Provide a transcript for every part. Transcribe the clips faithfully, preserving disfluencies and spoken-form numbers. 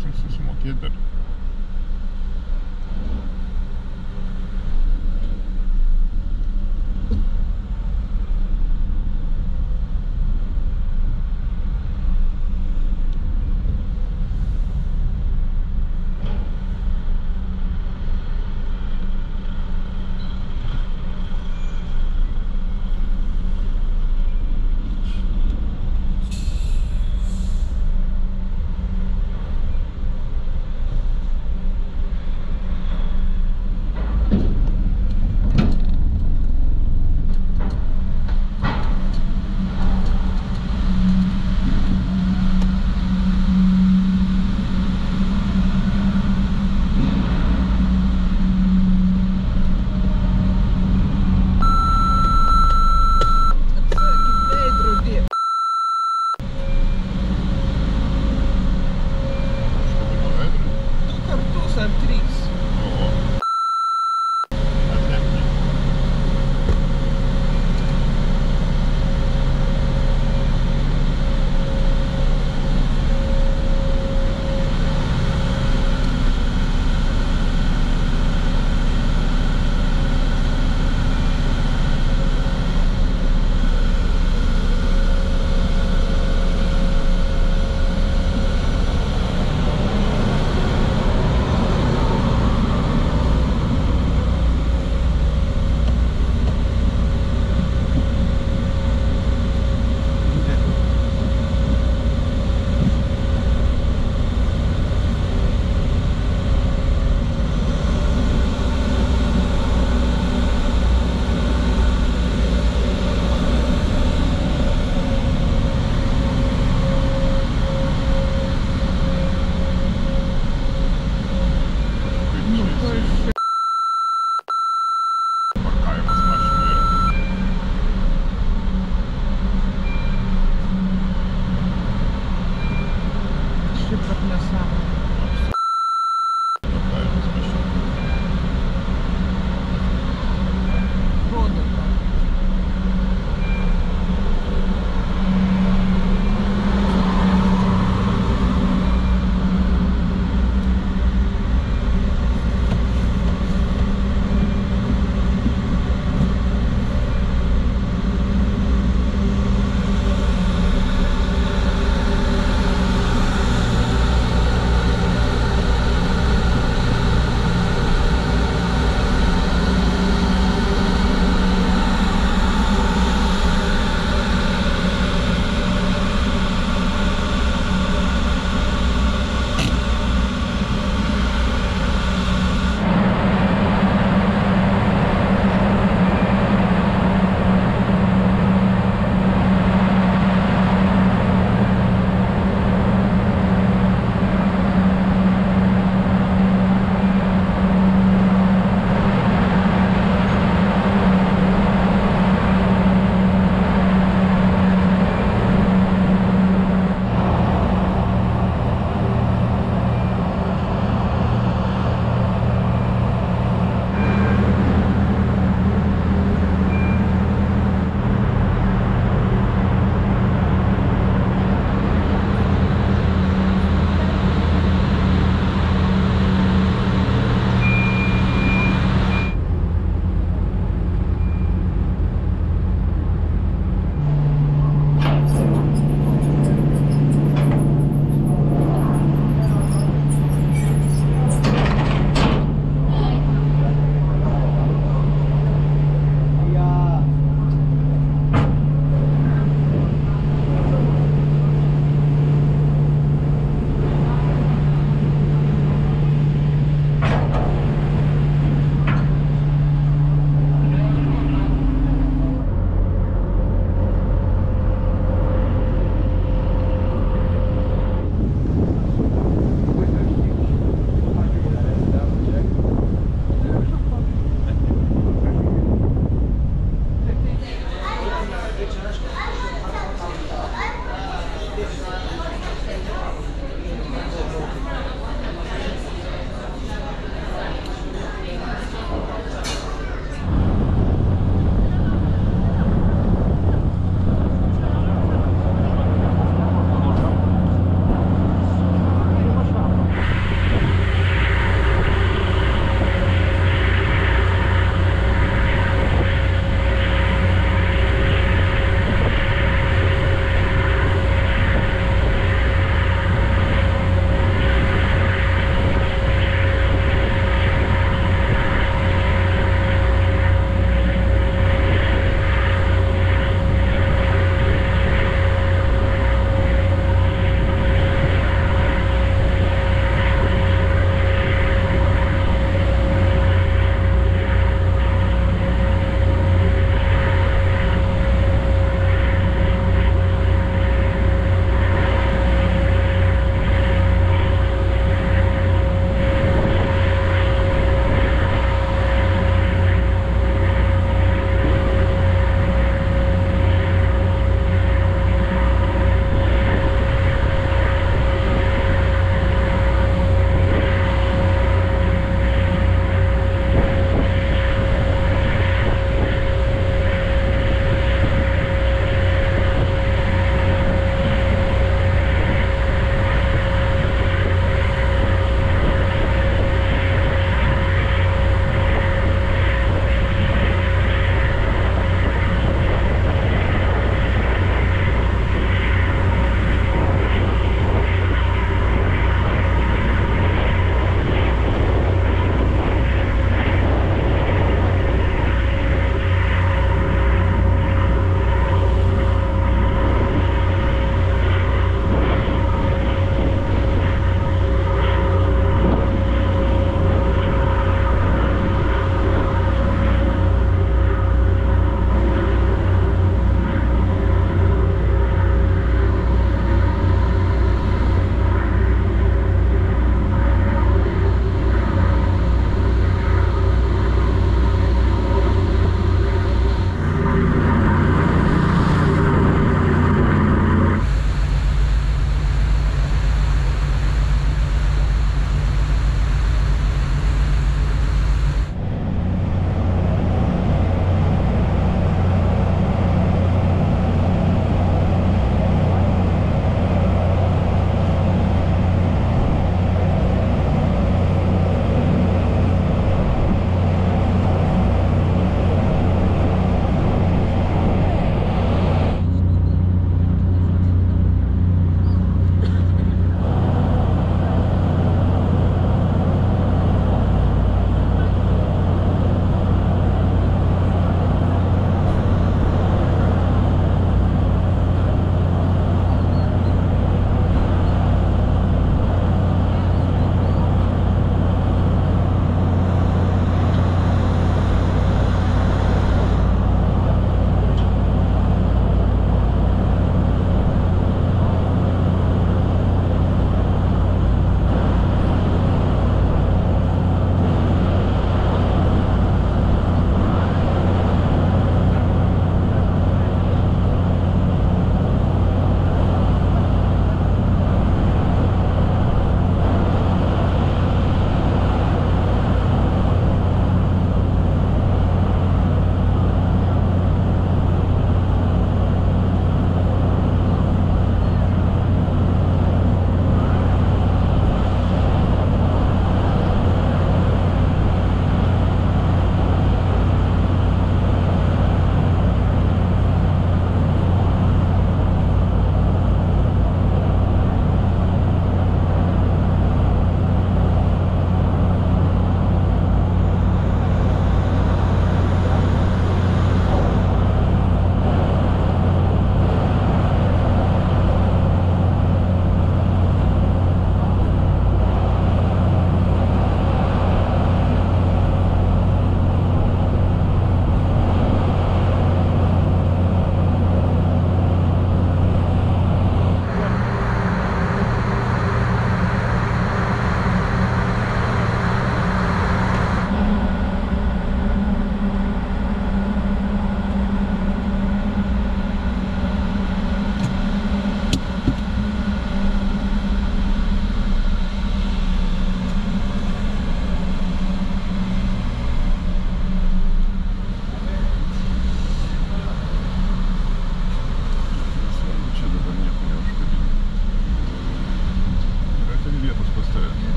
reikės susimokėti dar.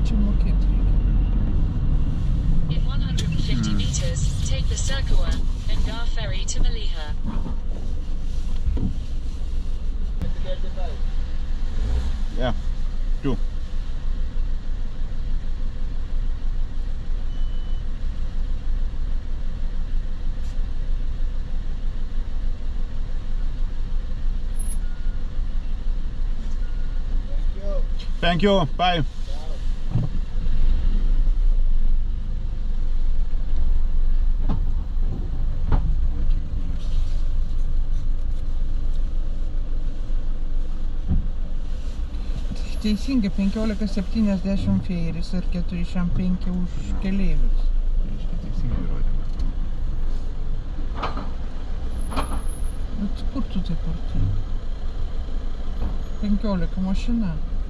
čia mokėti reikia. In one hundred fifty Hmm. meters, take the Circular and Gar ferry to Maliha. Yeah, two. Thank you. Bye. Teisingai, penkiolika septyniasdešimt fėris ir keturi šimtai penki už keleivius. Reiškia, teisingai įrodėme. Bet kur tu taip arti? penkiolika mašina.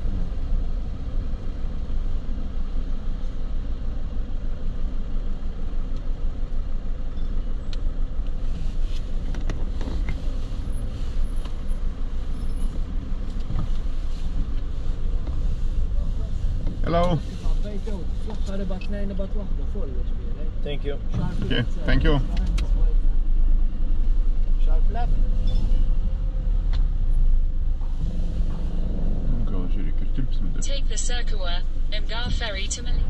Hello. Thank you. Okay, thank you. Sharp left. Gal žiūrėk ir tilpsime dar. Take the Circular and Gar ferry to Maliha.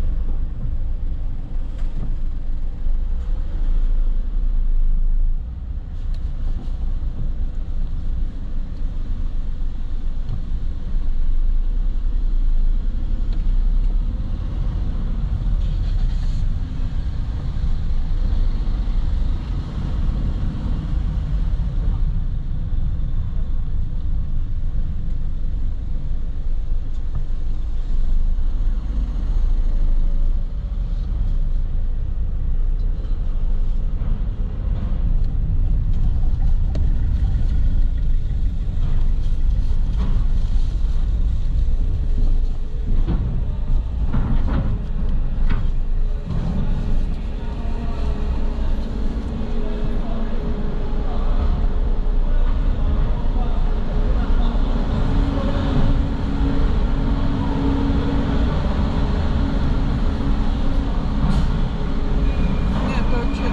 Ne, to čia.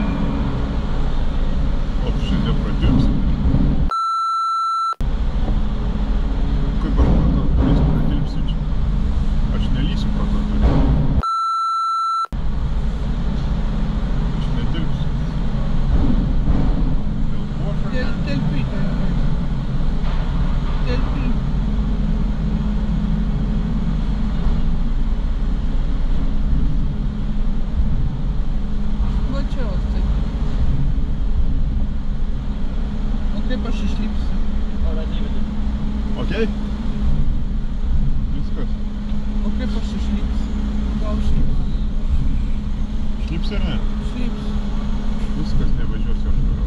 O, šiandien pratilpsim. Kaip aš pro tos duris pratilpsiu čia? Aš nelysiu pro tos duris. Aš netilpsiu. Dėl pošo. Tel, telpi, telpi. Telpi. Va čia va taip. O kaip aš išlipsiu? Okei? Viskas. O kaip aš išlipsiu? Gal išlipsiu? Šlipsi ar ne? Išlipsiu. Viskas, nevažiuosiu aš toliau.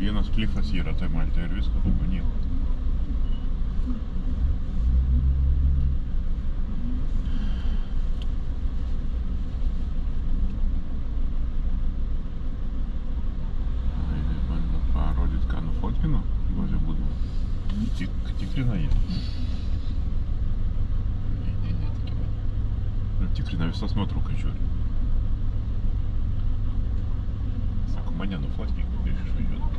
Vienas klifas yra, tai Malta ir viskas, daugiau nieko. Bando parodyt, ką nufotkino, juozė būdavo. Tik, tikrina jie. Ne, ne, ne, tikimai. Nu, tikrina visas nuotraukas žiūri. Sako, mane nufotkink, prieš išvažiuoti.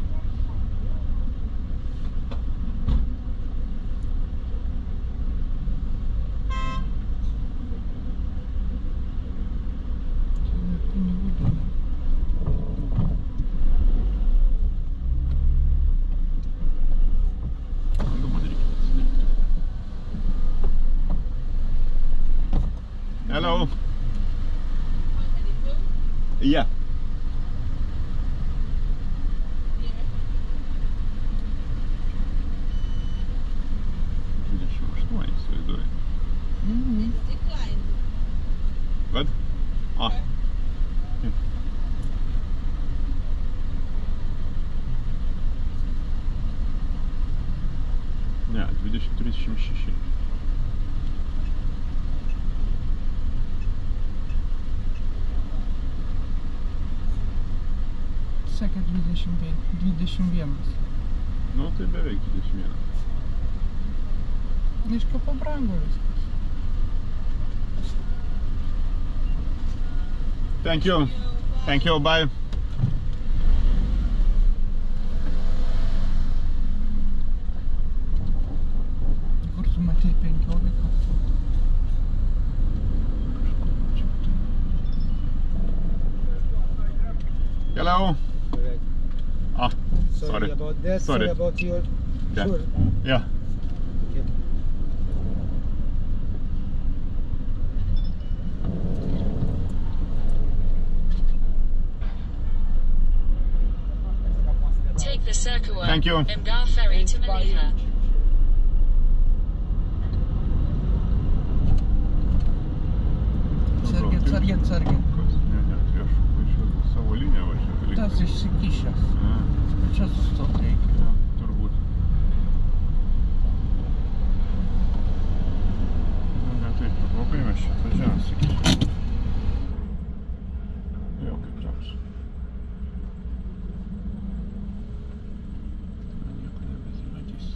Hello. Yeah. dvidešimt aštuoni, įsivaizduoju. Mhm. Vad? Ah. Ja. Ne, dvidešimt trisdešimt šeši. Sakė dvidešimt penki, dvidešimt vienas. Nu, tai beveik dvidešimt vienas. Iškia pabrango viskas. Thank you. Thank you, bye. Kur tu matei penkiolika? Hello. Correct. Ah, Sorry, sorry. about that. Sorry. Sorry about your. Yeah. Sure. Yeah. Okay. Take the Circular Thank you. Emgar ferry to Maliha. Atsargiai, atsargiai, atsargiai. Kas? Ne, ne, tai aš važiuoju savo liniją važiuoju. Tas išsikišęs. A, Čia sustot reikia. ja, turbūt. Nu, ne taip, blogai mes čia atvažiavom, sakyčiau. Jo, kaip toks. Nieko nebesimatys.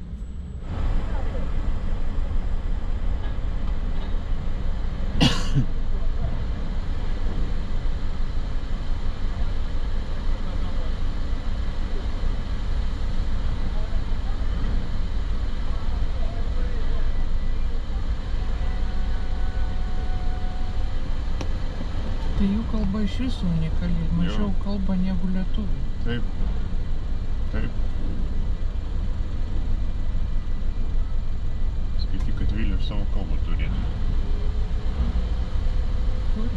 Tai jų kalba iš viso unikali, mažiau Jo. kalba negu lietuviai. Taip. Taip. Skaityk, kad Vilnius savo kalbą turėtų. Turi.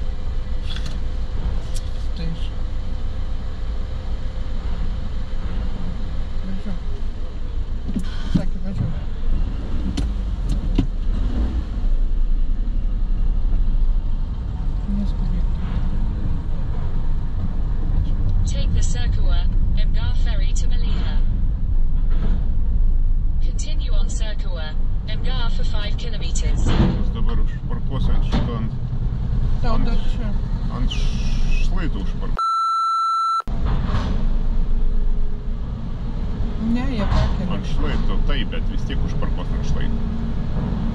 Tai iš. Važiuok. Sakė, važiuok. Neskubėk. Take the Circular Emgar ferry to Maliha. Continue on Circular Emgar for five kilometers. Aš dabar užparkuosiu ant šito, ant, Tau dar čia. ant šlaito užparkuosiu. Ne, jie pakelia. Ant šlaito, taip, bet vis tiek užparkuosiu ant šlaito.